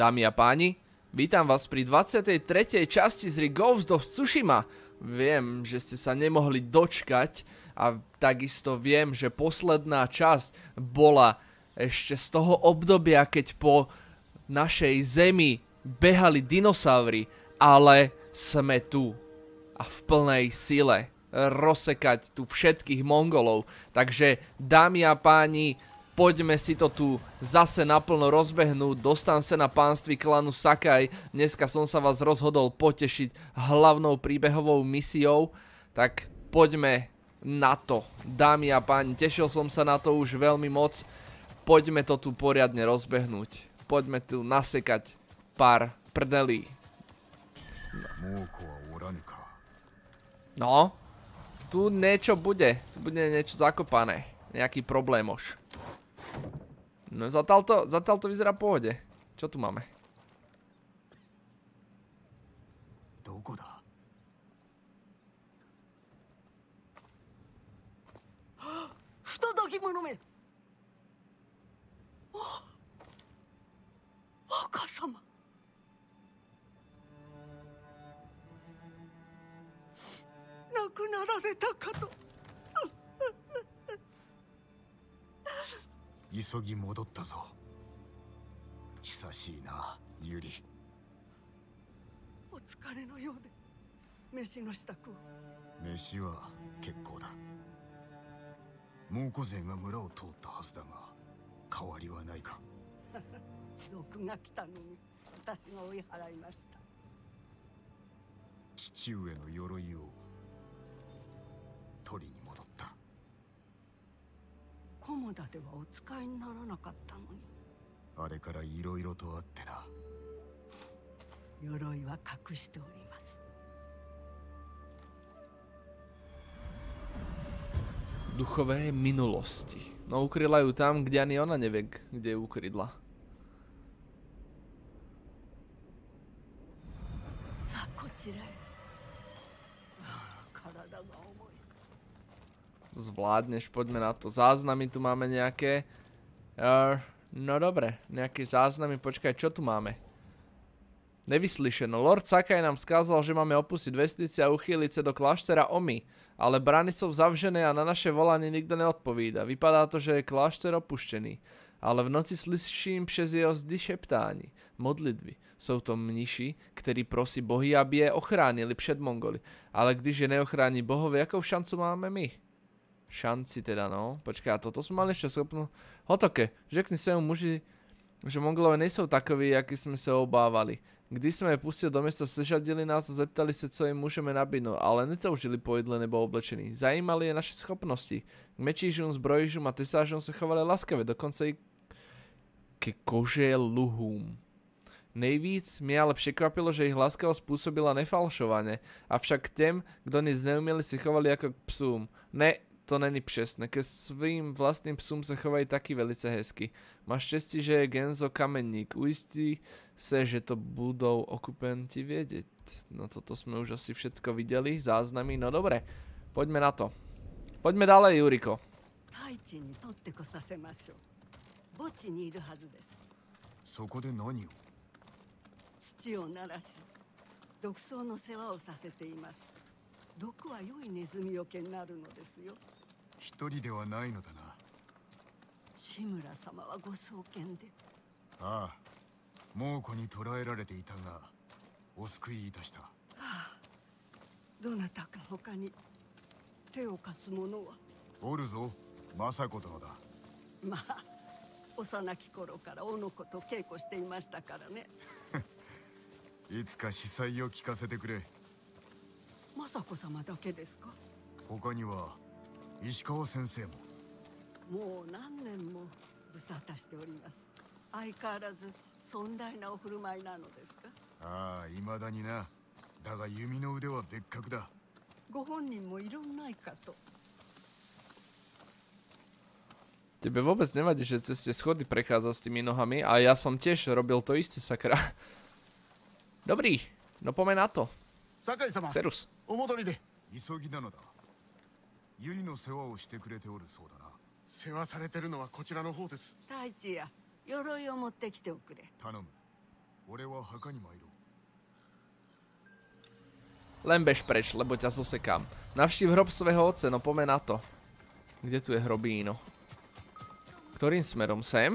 Dámy a páni, vítam vás pri 23. časti z Ghost of Tsushima. Viem, že ste sa nemohli dočkať a takisto viem, že posledná časť bola ešte z toho obdobia, keď po našej zemi behali dinosaury, ale sme tu a v plnej sile rozsekať tu všetkých Mongolov. Takže, dámy a páni, poďme si to tu zase naplno rozbehnúť. Dostám sa na pánství klanu Sakai. Dneska som sa vás rozhodol potešiť hlavnou príbehovou misiou. Tak poďme na to. Dámy a páni, tešil som sa na to už veľmi moc. Poďme to tu poriadne rozbehnúť. Poďme tu nasekať pár prdelí. No, tu niečo bude. Tu bude niečo zakopané. Nejaký problémoš. No zatiaľ to vyzerá v pohode. Čo tu máme? Što dogimuno me? Aka-sama. Nakunarareta ka to. 急ぎ戻ったぞ。久しいな、ユリ。 お疲れのようで飯の支度を。 飯は結構だ。猛虎勢が村を通ったはずだが変わりはないか。 賊が来たのに私が追い払いました。 父上の鎧を取りに戻った。 菰田ではお使いにならなかったのに。 あれからいろいろとあってな。 鎧は隠しております。 Duchové minulosti. No ukryla ju tam, kde ani ona nevie, kde ju ukrydla. Zvládneš, poďme na to. Záznamy tu máme nejaké. No dobre, nejaké záznamy. Počkaj, čo tu máme? Nevyslyšeno. Lord Sakai nám skázal, že máme opustiť vesnici a uchýliť sa do kláštera Omi. Ale brány sú zavžené a na naše volanie nikto neodpovída. Vypadá to, že je klášter opuštený. Ale v noci slyším přes jeho zdy šeptání, modlitby. Jsou to mniši, ktorí prosí bohy, aby je ochránili před Mongoly. Ale když je neochrání bohové, jakou šancu máme my? Šanci teda, no. Počkaj, toto sme mali ešte schopnú. Hotoke, řekni svému muži, že Mongolové nejsou takoví, jaký jsme se obávali. Když jsme je pustili do města, sežadili nás a zeptali se, co jim můžeme nabídnout, ale netoužili po jídle nebo oblečení. Zajímali je naše schopnosti. K mečížům, zbrojížům a tesážům se chovali laskavě, dokonce i ke koželuhům. Nejvíc mě ale překvapilo, že ich láskavosť spôsobila nefalšovaně, avšak těm, kdo nic neuměli, si chovali jako k psům. Ne, to není přesné. Ke svým vlastným psům se chovají taky velice hezky. Máš štěstí, že je Genzo kamenník. Ujistí se, že to budou okupenti vědět. No toto jsme už asi všetko viděli. Záznamy. No dobré. Poďme na to. Poďme dále, Juriko. Taichiに取ってこさせましょう。墓地にいるはずです。 そこで何を？ 土を鳴らし、毒草の世話をさせています。毒は良いネズミよけになるのですよ。 一人ではないのだな。 志村様はご創建で。 ああ、猛虎に捕らえられていたがお救いいたした。 どなたか他に手を貸す者は？ おるぞ、政子殿だ。 まあ、幼き頃からおの子と稽古していましたからね。 いつか司祭を聞かせてくれ。 政子様だけですか？ 他には石川先生も。 もう何年も無沙汰しております。相変わらず尊大なお振る舞いなのですか？ ああ、未だにな。だが弓の腕は別格だ。 ご本人もいろんないかと。 Tebe vôbec nevadí, že cez tie schody prechádza s tými nohami a ja som tiež robil to isté, sakra. Dobrý, no poďme na to. Serus. 急ぎなのだ。ユリの世話をしてくれておるそうだな。 世話されてるのはこちらの方です。 太一や鎧を持ってきておくれ。 頼む。 俺は墓に参ろう。 Len bež preč, lebo ťa zosekám. Navštív hrob svého otce, no poďme na to. Kde tu je hrobíno? Ktorým smerom? Sem?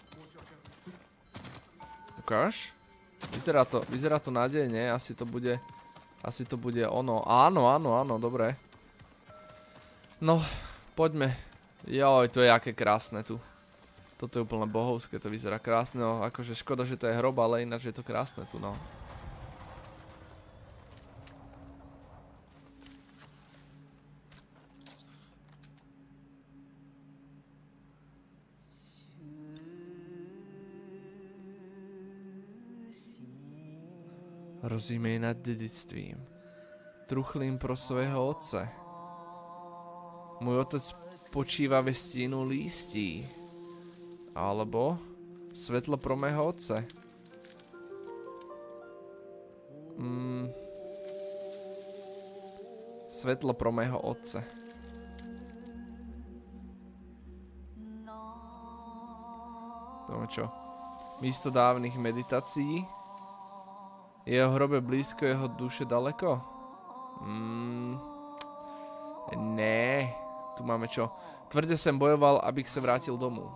Ukáž? Vyzerá to nádejne, asi to bude ono. Áno, dobre. No, poďme. Joj, to je aké krásne tu. Toto je úplne bohovské, to vyzerá krásne, no akože škoda, že to je hrob, ale ináč je to krásne tu, no. Rozímej nad dedictvím. Truchlím pro svého otce. Môj otec počíva ve stínu lístí. Alebo svetlo pro mého otce. Svetlo pro mého otce. To čo? Místo dávnych meditácií. Jeho hrobe blízko, jeho duše daleko? Ne. Tu máme čo? Tvrde som bojoval, abych sa vrátil domů.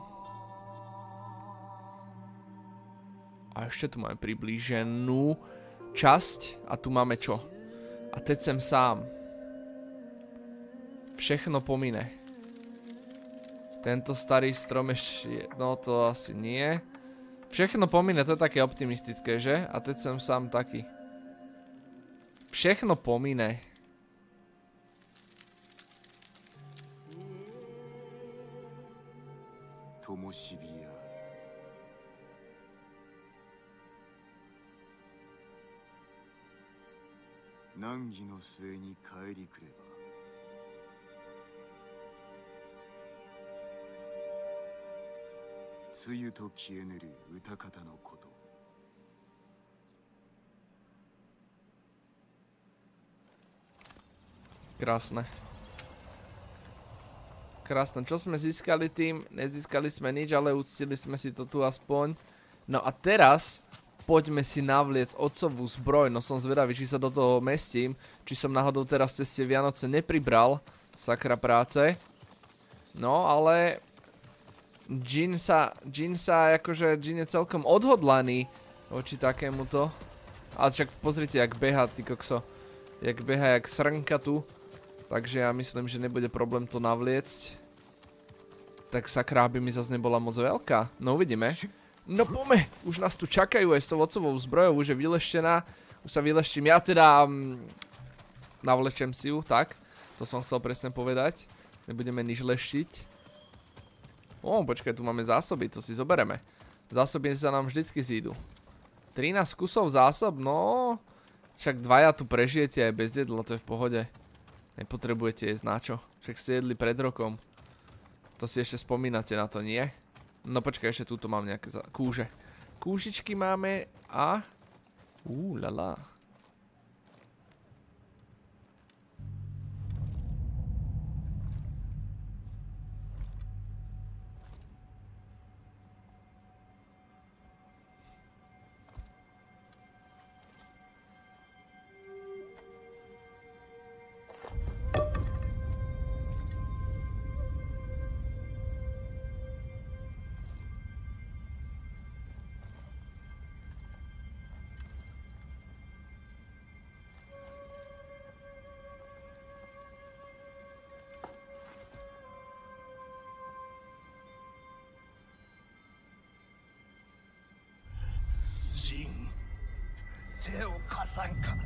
A ešte tu máme priblíženú časť. A tu máme čo? A teď som sám. Všechno pomine. Tento starý strom ešte... No to asi nie. Všechno pomine, to je také optimistické, že? A teď som sám taký. Všechno pomine. Krásne. Krásne. Čo sme získali tým? Nezískali sme nič, ale uctili sme si to tu aspoň. No a teraz poďme si navliec otcovú zbroj. No som zvedavý, či sa do toho mestím. Či som náhodou teraz cez tie Vianoce nepribral. Sakra práce. No ale... Jin je celkom odhodlaný voči takémuto. Ale však pozrite, jak beha, ty kokso. Jak beha, jak srnka tu. Takže ja myslím, že nebude problém to navliecť. Tak sakra, aby mi zase nebola moc veľká. No uvidíme. No poďme, už nás tu čakajú aj s tou otcovou zbrojou, už je vyleštená. Už sa vyleštím, ja teda navlečem si ju, tak. To som chcel presne povedať. Nebudeme nič leštiť. Počkaj, tu máme zásoby, to si zobereme. Zásoby sa nám vždycky zídu. 13 kusov zásob, no... Však dvaja tu prežijete aj bez jedla, to je v pohode. Nepotrebujete jesť na čo. Však ste jedli pred rokom. To si ešte spomínate na to, nie? No počkaj, ešte túto mám nejaké kúže. Kúžičky máme a... Lala. Jin, 手を貸さんか。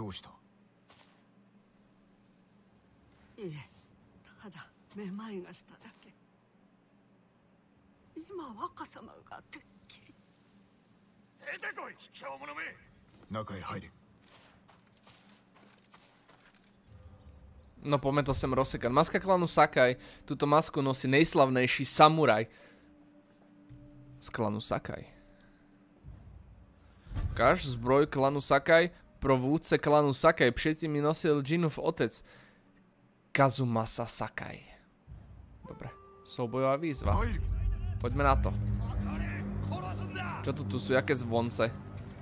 うした？ いえ、ただめまいがしただけ。今若様がてっきり。 出てこい、卑怯者め。 中へ入れ。 No poďme to sem rozsekať. Maska klanu Sakai. Túto masku nosí nejslavnejší samuraj z klanu Sakai. Ukáž zbroj klanu Sakai pro vůdce klanu Sakai. Předtím mi nosil Jinův otec Kazumasa Sakai. Dobre. Soubojová výzva. Poďme na to. Čo tu sú? Jaké zvonce?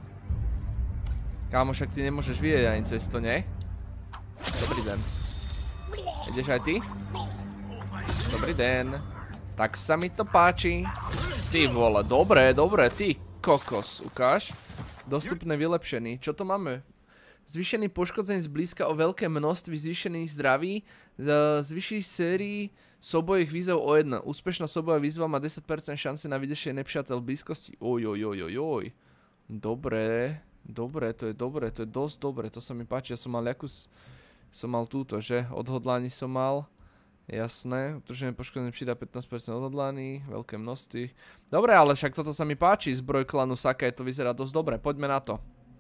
Kámo, však ty nemôžeš vidieť ani cez to, nie? Dobrý den. Ideš aj ty? Dobrý den. Tak sa mi to páči. Ty vole, dobre, ty kokos. Ukáž. Dostupné vylepšený. Čo to máme? Zvýšený poškodzenie zblízka o veľké množství, zvýšený zdraví, zvýši sérii soubojových výzov o 1. Úspešná soubojová výzva má 10% šance na vyriešenie nepřátel v blízkosti. Ojojojojoj. Dobre, to je dosť dobre, to sa mi páči. Ja som mal túto, že? Odhodlání som mal. Jasné, utržené poškodenie přidá 15% odhodlaní, veľké množství. Dobre, ale však toto sa mi páči, zbroj klanu Sakai, to vyzerá dosť dobre. Poďme na to.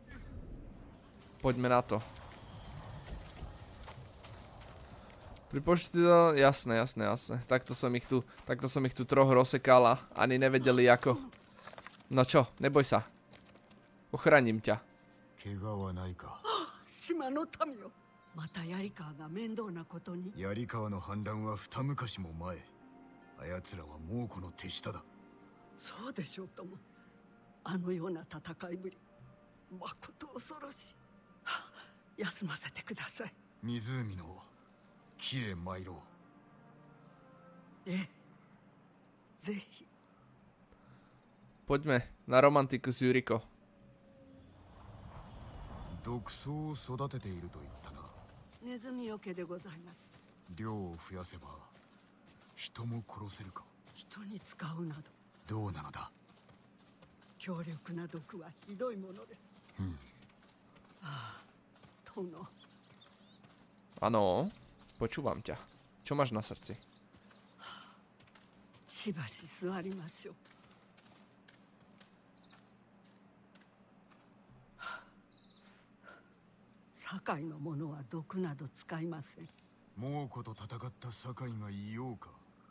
Pripočte to, jasné. Takto som ich tu troch rozsekal a ani nevedeli ako. No čo, neboj sa. Ochraním ťa. 怪我はないか？ 島の民よ。また槍川が面倒なことに。 槍川の反乱は二昔も前。あやつらは猛虎の手下だ。 そうでしょうとも。あのような戦いぶり、まこと恐ろしい。休ませてください。 湖の木へ参ろう。 ええ、ぜひ。 Poďme na romantiku s Yuriko. 毒草を育てていると言ったな。 ネズミよけでございます。 量を増やせば人も殺せるか？ 人に使うなど。 どうなのだ？ 強力な毒はひどいものです。ああ、殿。 Áno, počúvam ťa. Čo máš na srdci? しばし座りましょう。堺の者は毒など使いません。 猛虎と戦った堺がいようか。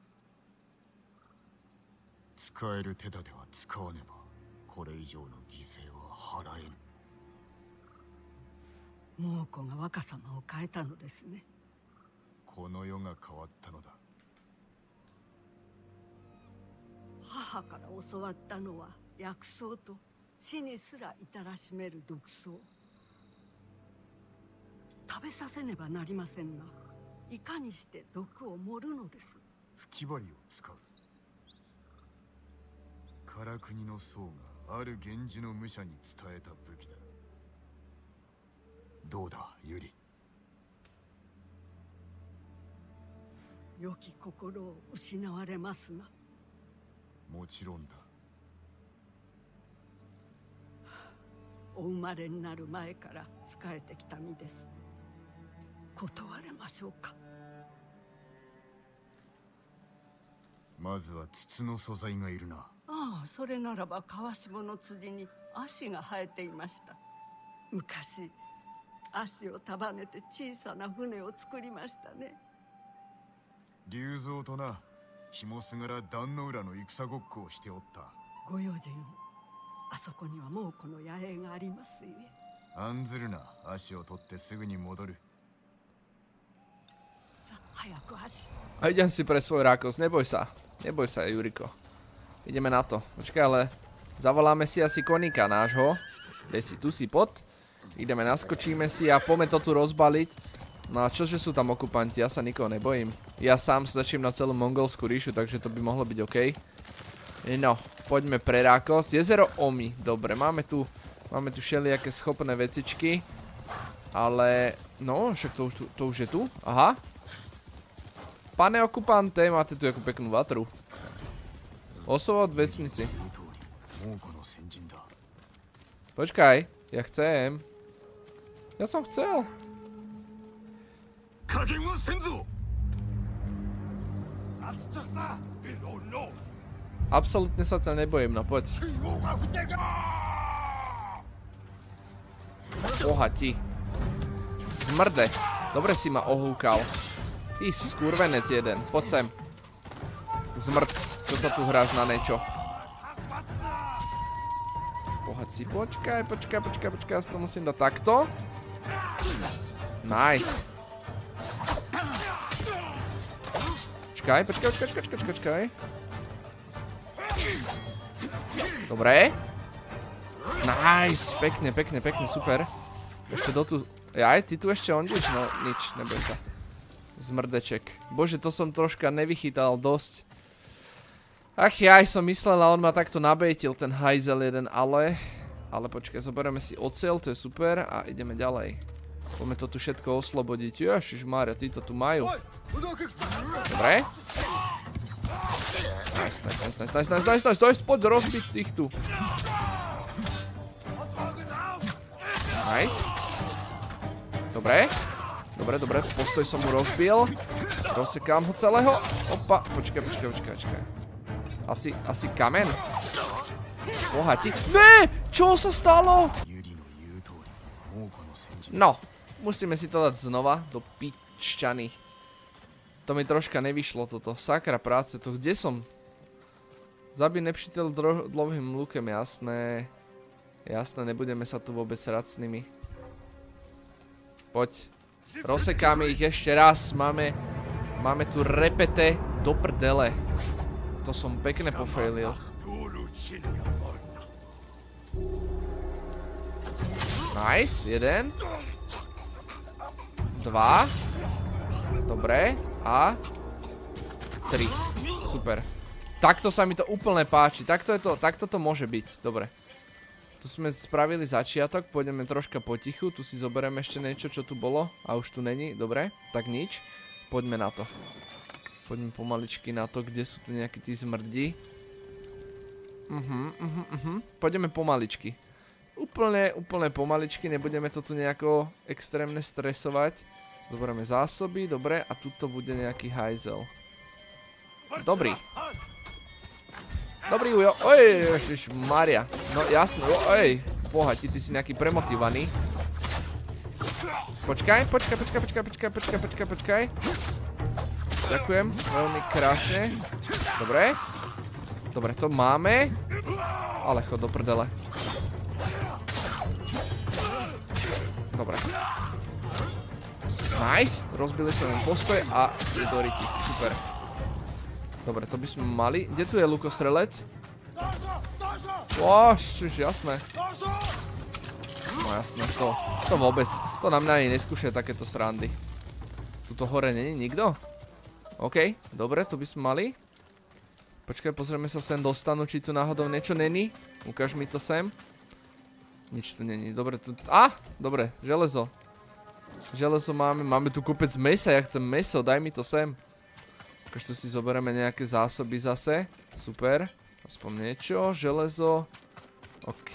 使える手立ては使わねばこれ以上の犠牲は払えぬ。 猛虎が若様を変えたのですね。 この世が変わったのだ。 母から教わったのは薬草と死にすら至らしめる毒草。食べさせねばなりませんが、いかにして毒を盛るのです。 吹き針を使う。唐国の僧がある源氏の武者に伝えた武器だ。どうだ、ユリ。 良き心を失われますな。 もちろんだ。 お生まれになる前から仕えてきた身です。断れましょうか。 まずは筒の素材がいるな。 ああ、それならば川下の辻に足が生えていました。昔足を束ねて小さな船を作りましたね。 龍蔵とな、紐すがら壇の浦の戦ごっこをしておった。 ご用心を。あそこには猛虎の野営がありますゆえ。 案ずるな、足を取ってすぐに戻る。 さあ、早く足。 A idem si pre svoj rákos, neboj sa, Juriko. Ideme na to. Počkaj, ale zavoláme si asi koníka nášho. Kde si, tu si pod. Ideme, naskočíme si a poďme to tu rozbaliť. No a čože sú tam okupanti, ja sa nikoho nebojím. Ja sám stačím na celú mongolskú ríšu, takže to by mohlo byť OK. No, poďme pre rákos. Jezero Omi, dobre, máme tu všelijaké schopné vecičky. Ale, no, však to už je tu, aha. Pane okupante, máte tu jakú peknú vatru. Osoba od vesnici. Počkaj, ja chcem. Ja som chcel. Absolútne sa ťa nebojím, no poď. Boha ti. Zmrde. Dobre si ma ohúkal. Ty skurvenec jeden. Poď sem. Zmrd. Čo sa tu hráš na niečo? Boha si. Počkaj. Ja si to musím dať takto. Nice. Počkaj. Dobre. Nice. Pekne, super. Ešte do tu... Jaj, ty tu ešte ondíš? No, nič, neboj sa. Zmrdeček. Bože, to som troška nevychytal dosť. Ach jaj, som myslela, on ma takto nabejtil, ten hajzel jeden, ale... Ale počkaj, zoberieme si oceľ, to je super a ideme ďalej. Poďme to tu všetko oslobodiť. Ježišmária, títo tu majú. Dobre. Nice. Poď rozbiť tých tu. Nice. Dobre, postoj som mu rozbil. Rozsekám ho celého. Opa, počkaj. Asi kamen? Bohati. Ne! Čo sa stalo? No, musíme si to dať znova do pičťany. To mi troška nevyšlo toto. Sakra práce, to kde som? Zabij nepřítel dlouhým lukem, jasné. Jasné, nebudeme sa tu vôbec srať s nimi. Poď. Rozsekáme ich ešte raz. Máme tu repete do prdele. To som pekne pofailil. Nice, 1. 2. Dobre. A 3. Super. Takto sa mi to úplne páči. Takto to môže byť. Dobre. Tu sme spravili začiatok, pôjdeme troška potichu, tu si zoberieme ešte niečo, čo tu bolo a už tu není, dobre, tak nič. Poďme na to. Poďme pomaličky na to, kde sú tu nejakí tí zmrdi. Pôjdeme pomaličky. Úplne pomaličky, nebudeme to tu nejako extrémne stresovať. Zoberieme zásoby, dobre, a tuto bude nejaký hajzel. Dobrý, Ujo. Oj, ježišmaria. No jasno, oj. Boha, ty si nejaký premotivovaný. Počkaj. Ďakujem, veľmi krásne. Dobre, to máme. Ale chod do prdele. Dobre. Nice, rozbili sme len postoj a je do riti, super. Dobre, to by sme mali. Kde tu je lukostrelec? Jasné. No jasné, to vôbec. To na mňa ani neskúšaj takéto srandy. Tuto hore není nikto? OK, dobre, tu by sme mali. Počkaj, pozrieme sa sem dostanú, či tu náhodou niečo není. Ukáž mi to sem. Nič tu není, dobre, tu... Dobre, železo. Železo máme tu kopec mesa, ja chcem meso, daj mi to sem. Tu si zoberieme nejaké zásoby zase. Super. Aspoň niečo. Železo. OK.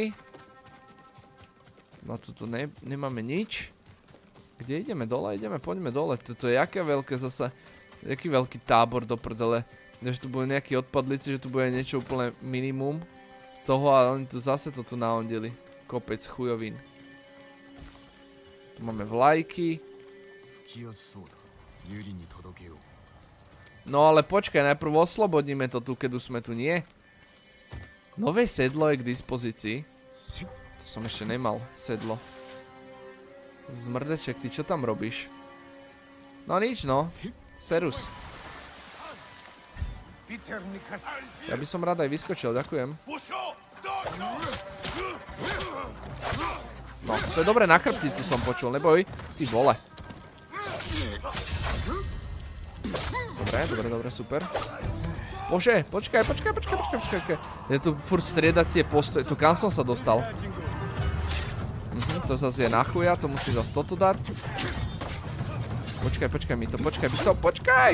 No tuto nemáme nič. Kde ideme? Dole? Poďme dole. Toto je jaké veľké zase. Jaký veľký tábor do prdele. Že tu bude nejaký odpadlici, že tu bude niečo úplne minimum toho a oni tu zase to tu naondili. Kopec chujovín. Tu máme vlajky. No ale počkaj, najprv oslobodíme to tu, keď už sme tu, nie? Nové sedlo je k dispozícii. To som ešte nemal, sedlo. Zmrdeček, ty čo tam robíš? No nič, no. Serus. Ja by som rád aj vyskočil, ďakujem. No, to je dobre na chrbticu som počul, neboj. Ty vole. Dobre, super. Bože, počkaj. Je tu furt striedať tie postoje. To kam som sa dostal? To zase je na chuja, to musím zase toto dať. Počkaj!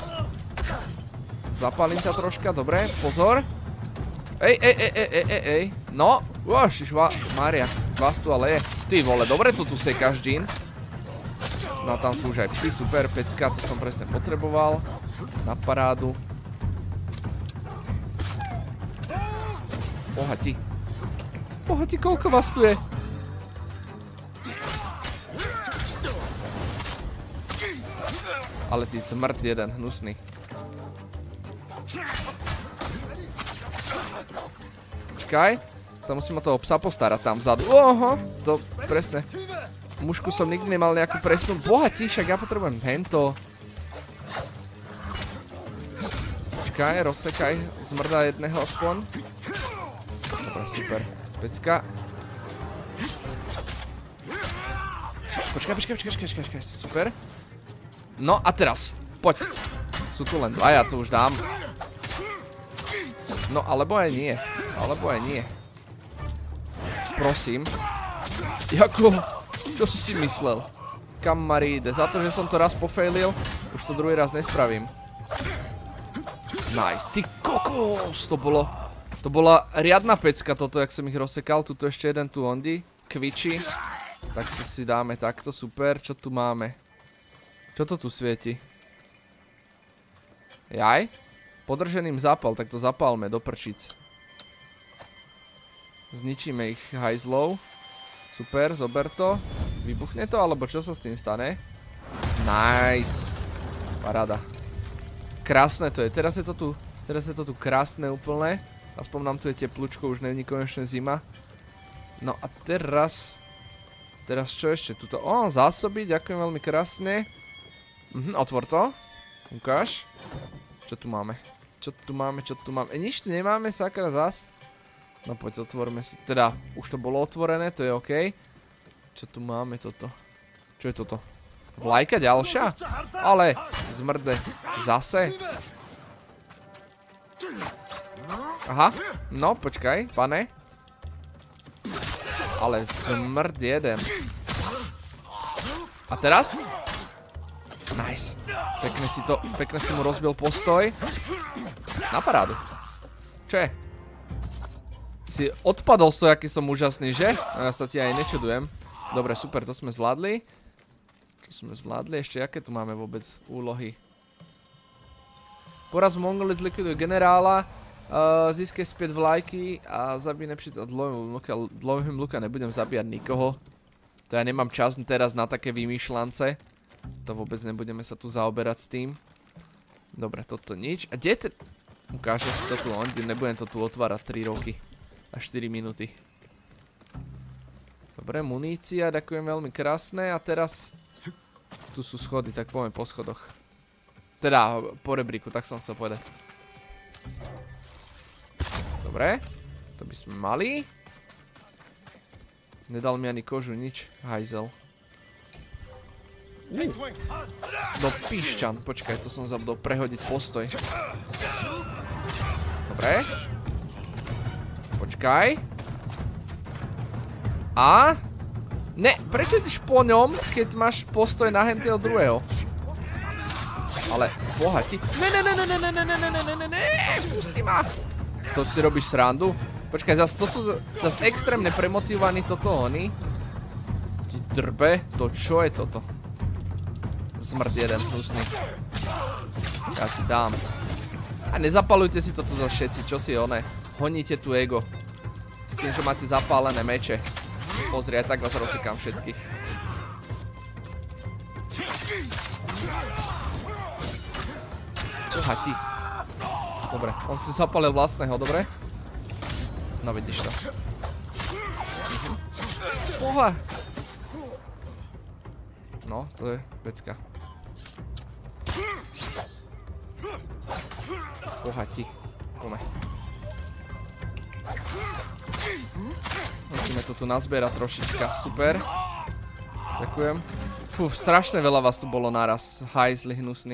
Zapálim ťa troška, dobre, pozor. Ej. No, Mária. vás tu ale je. Ty vole, dobre to tu sekáš, Jin. No tam sú už aj psi, super, pecka, to som presne potreboval. Na parádu. Pohati. Pohati, koľko vás tu je? Ale ty smrť jeden, hnusný. Počkaj, sa musím o toho psa postarať tam vzadu. Oho, to presne. Mušku som nikdy nemal nejakú presnú. Bohatí, však ja potrebujem hento. Počkaj, rozsekaj zmrda jedného aspoň. Dobre, super. Pecka. Počkaj, super. No a teraz, poď. Sú tu len dvaja, to už dám. No, alebo aj nie. Prosím. Jako, čo si si myslel? Kamaríde, za to, že som to raz pofailil, už to druhý raz nespravím. Nice, ty kokos, to bola riadna pecka toto, jak som ich rozsekal. Tuto ešte jeden tu ondi, kviči. Tak to si dáme takto, super. Čo tu máme? Čo to tu svieti? Jaj? Podrženým zápal, tak to zapálme do prčic. Zničíme ich hajzlov. Super, zober to. Vybuchne to, alebo čo sa s tým stane? Nice. Paráda. Krásne to je, teraz je to tu krásne úplne. Aspoň nám tu je teplúčko, už není konečne zima. No a teraz čo ešte? Tuto, zásoby, ďakujem veľmi krásne. Otvor to. Ukáž. Čo tu máme? Nič tu nemáme, sakra zas. No poď, otvorme si. Teda, už to bolo otvorené, to je OK. Čo tu máme toto? Čo je toto? Vlajka ďalšia? Ale, zmrde. Zase? Aha, no počkaj, pane. Ale zmrd jeden. A teraz? Nice. Pekne si mu rozbil postoj. Na parádu. Čo je? Si odpadol z toho, aký som úžasný, že? No ja sa ti aj nečudujem. Dobre, super, to sme zvládli. Ešte aké tu máme vôbec úlohy? Poraz v Mongoli zlikviduje generála. Získaj späť vlajky a zabij nepřítel dlouhým luka. Nebudem zabíjať nikoho. To ja nemám čas teraz na také vymýšľance. To vôbec nebudeme sa tu zaoberať s tým. Dobre, toto nič. A kde je ukáže si to tu on, nebudem to tu otvárať 3 roky. A 4 minúty. Dobre, munícia, ďakujem veľmi krásne. A teraz tu sú schody, tak poďme po schodoch. Teda, po rebríku, tak som chcel povedať. Dobre, to by sme mali. Nedal mi ani kožu, nič. Hajzel. Do píšťan, počkaj, to som zabudol prehodiť postoj. Dobre. Počkaj. A? Ne, prečo ideš po ňom, keď máš postoj na hentého druhého? Ale, bohati. Ne, pusti ma. To si robíš srandu? Počkaj, zase extrémne premotivovaní toto oni. Ti drbe, to čo je toto? Zmrd jeden, hnusný. Ja si dám. A nezapalujte si toto za všetci, čo si one. Honíte tu ego. S tým, že máte zapálené meče. Pozri, aj tak vás rozsekám všetkých. Hati. Dobre, on si zapálil vlastného, dobre? No vidíš to. Boha. No, to je pecka. Pohati. Poďme. Musíme to tu nazbierať trošička. Super. Ďakujem. Fú, strašne veľa vás tu bolo naraz. Hajzli hnusný.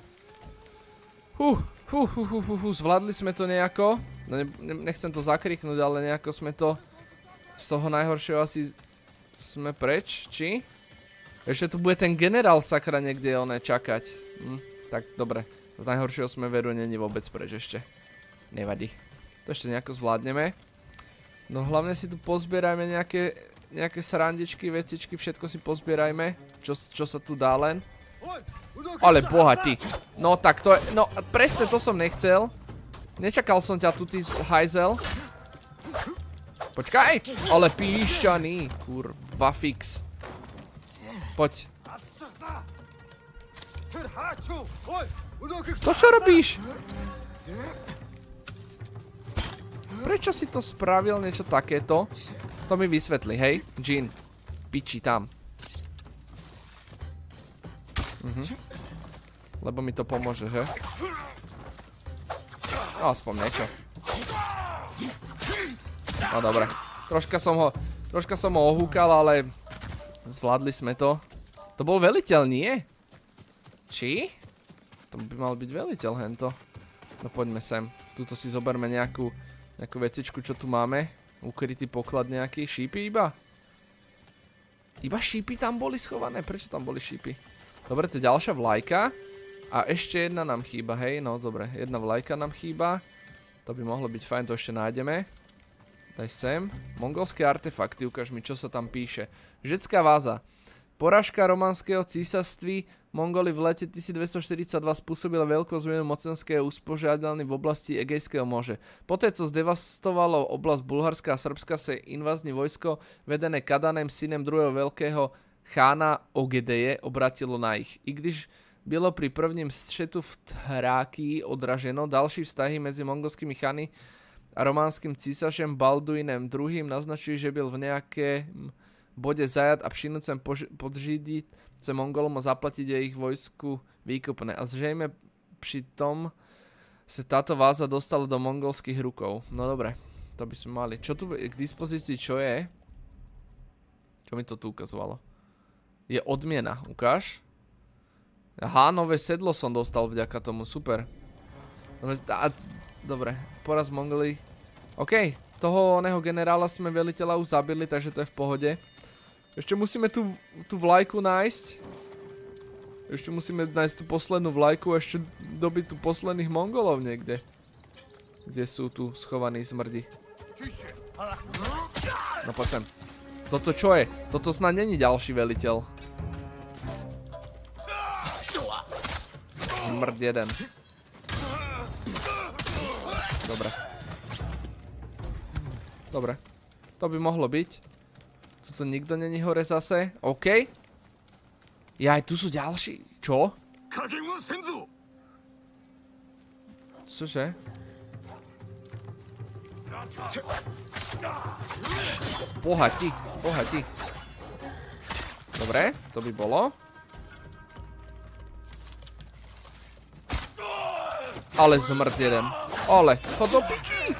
Zvládli sme to nejako. Nechcem to zakriknúť, ale nejako sme to z toho najhoršieho asi sme preč, či? Ešte tu bude ten generál sakra niekde oné čakať. Tak dobre, z najhoršieho sme veru není vôbec preč ešte. Nevadí. To ešte nejako zvládneme. No hlavne si tu pozbierajme nejaké srandičky, vecičky, všetko si pozbierajme, čo sa tu dá len. Ale bohatý. No tak to je, no presne to som nechcel. Nečakal som ťa tu, ty hajzel. Počkaj, ale píšťaný, kurva fix. Poď. To čo robíš? Prečo si to spravil niečo takéto? To mi vysvetli, hej? Jin, piči tam. Lebo mi to pomôže, že? No, aspoň niečo. No dobre. Troška som ho ohúkal, ale zvládli sme to. To bol veliteľ, nie? Či? To by mal byť veliteľ, hento. No poďme sem. Tuto si zoberme nejakú vecičku, čo tu máme. Ukrytý poklad nejaký. Šípy iba? Iba šípy tam boli schované? Prečo tam boli šípy? Dobre, to je ďalšia vlajka. A ešte jedna nám chýba, hej? No dobre, jedna vlajka nám chýba. To by mohlo byť fajn, to ešte nájdeme. Daj sem. Mongolské artefakty, ukáž mi, čo sa tam píše. Žecká váza. Porážka romanského císarství Mongoli v lete 1242 spôsobila veľkú zmenu mocenského uspořádania v oblasti Egejského moře. Poté, co zdevastovalo oblasť Bulharska a Srbska, sa invazní vojsko vedené Kadanem, synem druhého veľkého chána Ogedeje, obratilo na ich. I když bylo pri prvním střetu v Thrákii odraženo, další vztahy medzi mongolskými chány a románským císařem Balduinem II. Naznačují, že byl v nejakém bode zajat a přinúcen podřídiť sa Mongolom a zaplatiť jejich vojsku výkupné. A zřejmě pri tom sa táto váza dostala do mongolských rukou. No dobre, to by sme mali. Čo tu k dispozícii, čo je? Čo mi to tu ukazovalo? Je odmiena, ukáž? Aha, nové sedlo som dostal vďaka tomu, super. Dobre, poraz Mongolí. OK, toho oného generála sme veliteľa už zabili, takže to je v pohode. Ešte musíme tú vlajku nájsť. Ešte musíme nájsť tú poslednú vlajku a ešte dobiť tu posledných Mongolov niekde. Kde sú tu schovaní smrdi. No poď sem. Toto čo je? Toto snad není ďalší veliteľ. Smrd jeden. Dobre. Dobre. To by mohlo byť. Tuto nikto není hore zase. OK. Jaj, tu sú ďalší. Čo? Cože? Pohati. Dobre, to by bolo. Ale zmrt jeden. Ale, chod do piči.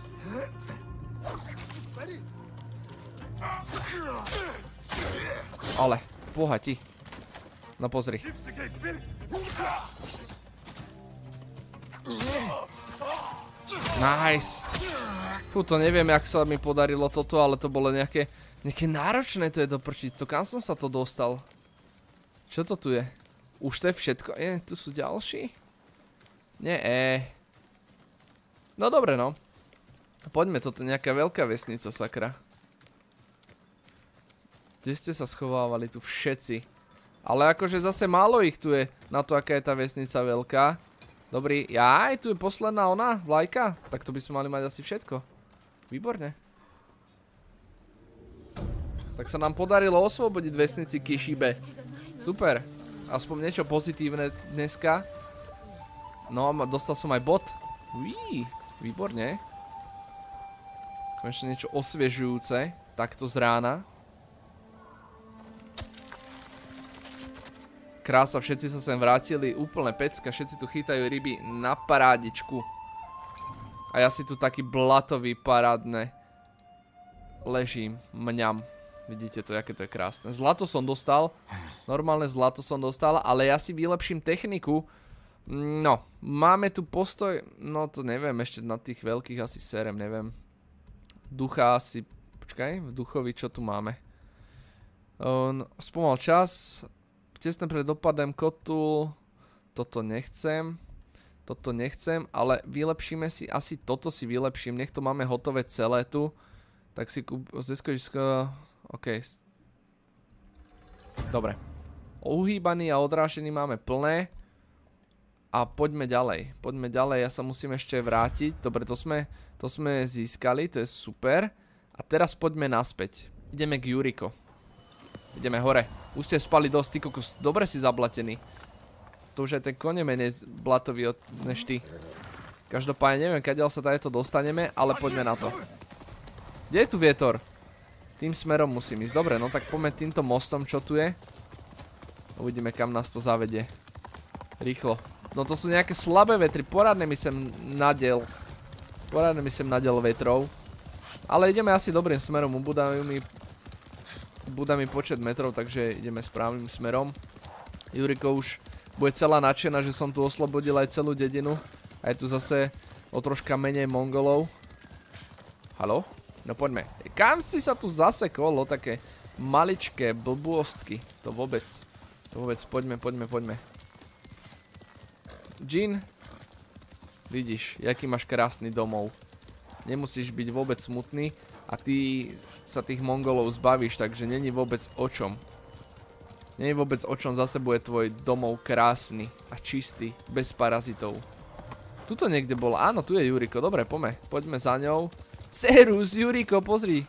Ale, pohati. No pozri. Nice. Fú, to neviem, jak sa mi podarilo toto, ale to bolo nejaké náročné to je doprčiť. To kam som sa to dostal? Čo to tu je? Už to je všetko? Tu sú ďalší? Nie. No dobre, no. Poďme, toto je nejaká veľká vesnica, sakra. Kde ste sa schovávali tu všetci? Ale akože zase málo ich tu je na to, aká je tá vesnica veľká. Dobrý, jaj, tu je posledná ona, vlajka. Tak to by sme mali mať asi všetko. Výborne. Tak sa nám podarilo oslobodiť vesnici Kishibe. Super. Aspoň niečo pozitívne dneska. No a dostal som aj bod. Uí, výborne. Konečne niečo osviežujúce. Takto z rána. Krása, všetci sa sem vrátili, úplne pecka, všetci tu chytajú ryby na parádičku. A ja si tu taký blatový parádne ležím, mňam. Vidíte to, aké to je krásne. Zlato som dostal, normálne zlato som dostal, ale ja si vylepším techniku. No, máme tu postoj, no to neviem, ešte na tých veľkých asi serem, neviem. Ducha asi, počkaj, v duchovi čo tu máme? Spomal čas. Tesne pred dopadem kotul, toto nechcem, ale vylepšíme si, asi toto si vylepším, nech to máme hotové celé tu, tak si zeskočisko, OK. Dobre. Uhýbaný a odrážený máme plné. A poďme ďalej. Poďme ďalej, ja sa musím ešte vrátiť. Dobre, to sme získali, to je super. A teraz poďme naspäť. Ideme k Yuriko. Ideme hore. Už ste spali dosť, ty kokos, dobre si zablatený. To už aj ten kone menej blatový než ty. Každopádne neviem, kadiaľ sa tady to dostaneme, ale poďme na to. Kde je tu vietor? Tým smerom musím ísť. Dobre, no tak poďme týmto mostom, čo tu je. Uvidíme, kam nás to zavedie. Rýchlo. No to sú nejaké slabé vetry, poradne mi sem nadel. Poradne mi sem nadel vetrov. Ale ideme asi dobrým smerom, ubúda mi počet metrov, takže ideme správnym smerom. Yuriko už bude celá nadšená, že som tu oslobodil aj celú dedinu. A je tu zase o troška menej Mongolov. Haló? No poďme. Kam si sa tu zasekol? O také maličké blbôstky. To vôbec. Poďme. Jin, vidíš, jaký máš krásny domov. Nemusíš byť vôbec smutný a ty sa tých Mongolov zbavíš, takže není vôbec o čom. Není vôbec o čom, zase bude tvoj domov krásny a čistý, bez parazitov. Tuto niekde bol, áno, tu je Yuriko, dobre, poďme za ňou. Cerus, Yuriko, pozri.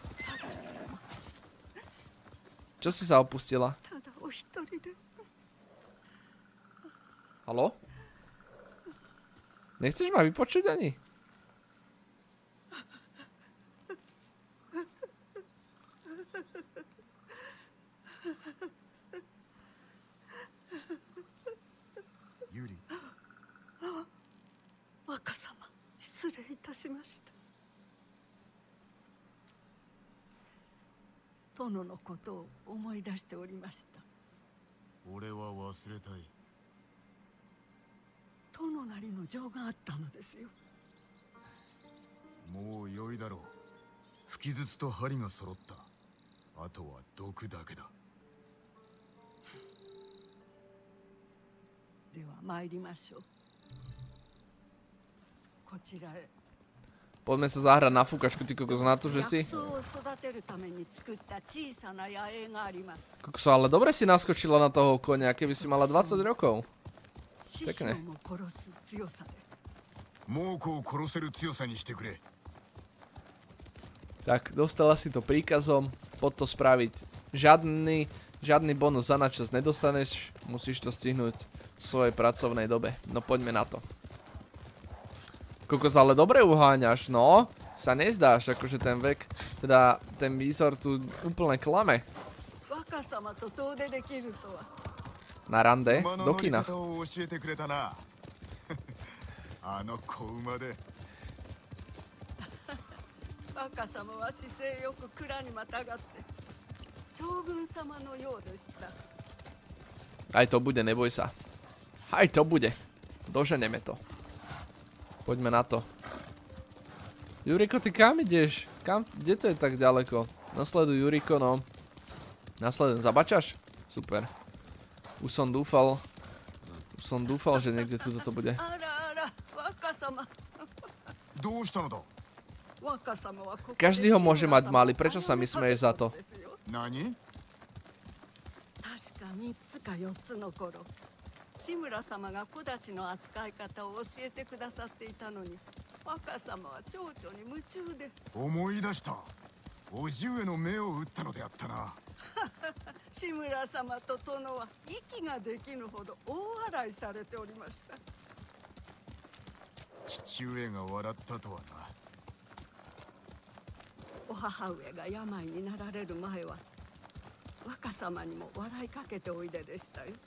Čo si sa opustila? Haló? Nechceš ma vypočuť ani? Yuri. 若様、失礼いたしました。殿のことを思い出しておりました。 俺は忘れたい。 殿なりの情があったのですよ。 もう良いだろう。吹き筒と針が揃った。あとは毒だけだ。 では参りましょう。こちらへ。 Poďme sa zahrať na fúkačku, ty kokos, na to, že si... Kokso, ale dobre si naskočila na toho konia, keby si mala 20 rokov. Pekne. Tak, dostala si to príkazom, poď to spraviť. Žiadny bonus za načas nedostaneš, musíš to stihnúť v svojej pracovnej dobe. No poďme na to. Kokos, ale dobre uháňaš, no. Sa nezdáš, akože ten vek, teda ten výzor tu úplne klame. Na rande? Do kina. Aj to bude, neboj sa. Aj to bude. Doženeme to. Poďme na to. Yuriko, ty kam ideš? Kde to je tak ďaleko? Nasleduj Yuriko, no. Nasledujem. Zabačaš? Super. Už som dúfal, že niekde tuto to bude. Každý ho môže mať malý. Prečo sa mi smeješ za to? Nani? 志村様が木立の扱い方を教えてくださっていたのに、若様は蝶々に夢中で。 思い出した。叔父上の目を打ったのであったな。 志村様と殿は息ができぬほど大笑いされておりました。 父上が笑ったとはな。 お母上が病になられる前は、若様にも笑いかけておいででしたよ。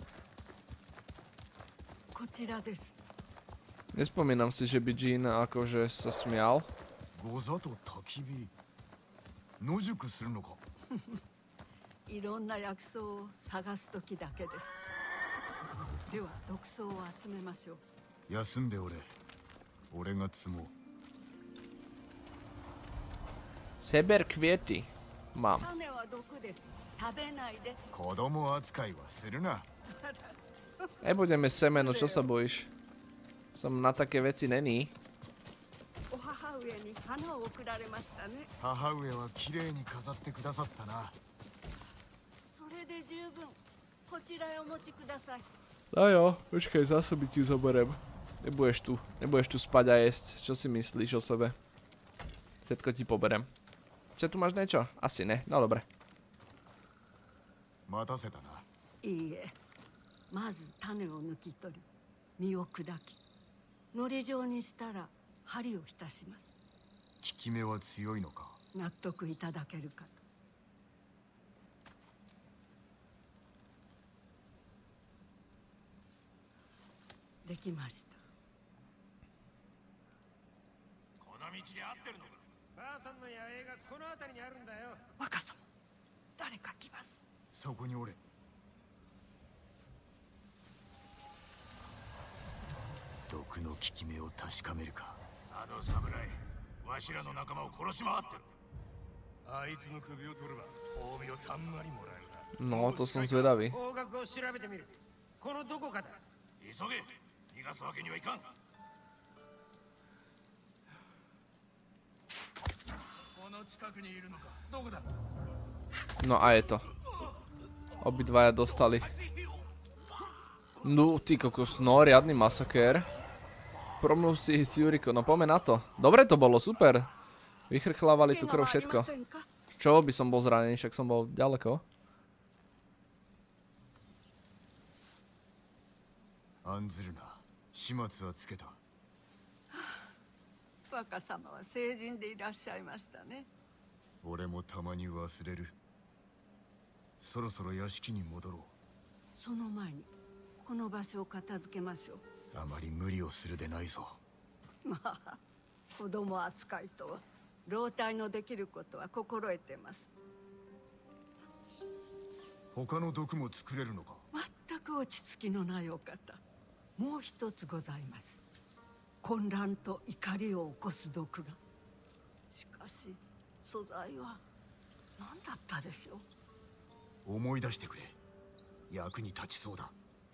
こちらです。 Nespomínam si, že by Jin akože sa smial. ござと焚き火野宿するのか。 いろんな薬草を探す時だけです。では毒草を集めましょう。 休んでおれ。俺が積もう。 Seber kviety. Mám. 種は毒です。食べないで。 子供扱いはするな。 Nebudeme semeno, čo sa bojíš? Som na také veci není. 母上は綺麗に飾ってくださったな。 れで十分。こちらへお持ちください。 No jo, počkaj, zásoby ti zoberiem. Nebudeš tu spať a jesť. Čo si myslíš o sebe? Všetko ti poberem. Čo, tu máš niečo? Asi ne, no dobre. 待たせたな。 いいえ、まず種を抜き取り、実を砕き、のり状にしたら針を浸します。 効き目は強いのか。 納得いただけるかと。できました。 この道で合ってるのか。 ばあさんの野営がこの辺りにあるんだよ。 若様、誰か来ます。 そこにおれ。毒の効き目を確かめるか。 あの侍、わしらの仲間を殺し回ってる。 あいつの首を取れば褒美をたんまりもらえるな。 No, to som zvedavý. 方角を調べてみる。このどこかだ。 急げ、逃がすわけにはいかん。この近くにいるのか。どこだ。 No a je to. Obidvaja dostali. No, ty kokos, no, riadny masakér. Promluv si s Yuriko, no poďme na to. Dobre to bolo, super. Vychrchlávali tu krv všetko. Čo by som bol zranený, však som bol ďaleko. 案ずるな。始末はつけた。 若様は成人でいらっしゃいましたね。 俺もたまに忘れる。そろそろ屋敷に戻ろう。 その前にこの場所を片付けましょう。 あまり無理をするでないぞ。 まあ、子供扱いとは老体のできることは心得てます。 他の毒も作れるのか。 全く落ち着きのないお方。もう一つございます。混乱と怒りを起こす毒が。しかし素材は何だったでしょう。 思い出してくれ。役に立ちそうだ。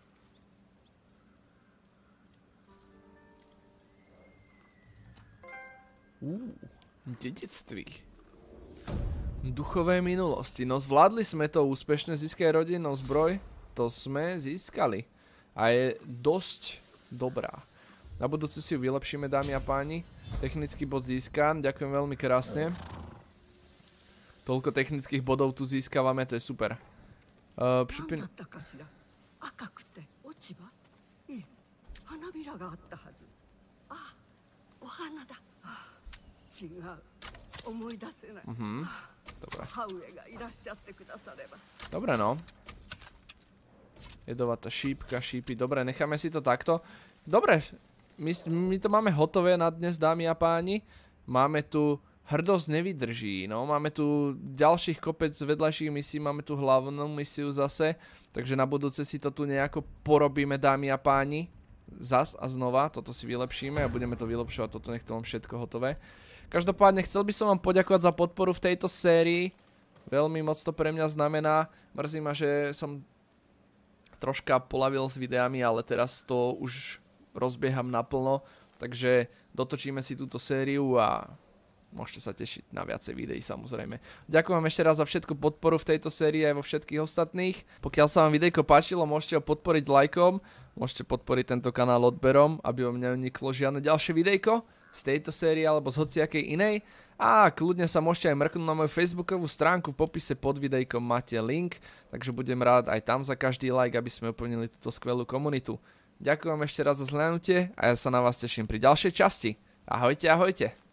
Dedictví. Duchové minulosti. No zvládli sme to úspešne získať rodinnú zbroj. To sme získali. A je dosť dobrá. Na budúci si ju vylepšíme, dámy a páni. Technický bod získan. Ďakujem veľmi krásne. Toľko technických bodov tu získavame, to je super. 何だったかしら。赤くて落ち葉。いえ、花びらがあったはず。あ、お花だ。違う。思い出せない。 Dobre. 母上がいらっしゃってくだされば。 Dobre, no. Jedovatá šípka, šípy. Dobre, necháme si to takto. Dobre, my to máme hotové na dnes, dámy a páni. Máme tu hrdosť nevydrží, no. Máme tu ďalších kopec vedľajších misií, máme tu hlavnú misiu zase. Takže na budúce si to tu nejako porobíme, dámy a páni. Zas a znova, toto si vylepšíme a budeme to vylepšovať, toto nech to mám všetko hotové. Každopádne chcel by som vám poďakovať za podporu v tejto sérii. Veľmi moc to pre mňa znamená. Mrzí ma, že som troška polavil s videami, ale teraz to už rozbieham naplno. Takže dotočíme si túto sériu a môžete sa tešiť na viacej videí samozrejme. Ďakujem vám ešte raz za všetku podporu v tejto sérii aj vo všetkých ostatných. Pokiaľ sa vám videjko páčilo, môžete ho podporiť lajkom. Môžete podporiť tento kanál odberom, aby vám neuniklo žiadne ďalšie videjko z tejto série alebo z hociakej inej. A kľudne sa môžete aj mrknúť na moju facebookovú stránku, v popise pod videjkom máte link, takže budem rád aj tam za každý like, aby sme uplnili túto skvelú komunitu. Ďakujem ešte raz za zhľadnutie a ja sa na vás teším pri ďalšej časti. Ahojte, ahojte.